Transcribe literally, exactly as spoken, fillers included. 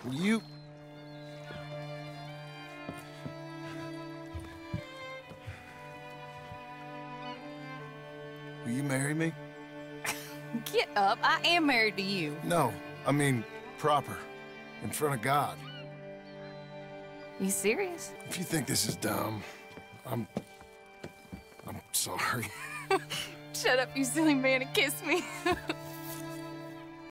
Will you... Will you marry me? Get up. I am married to you. No, I mean proper. In front of God. You serious? If you think this is dumb, I'm... I'm sorry. Shut up, you silly man, and kiss me.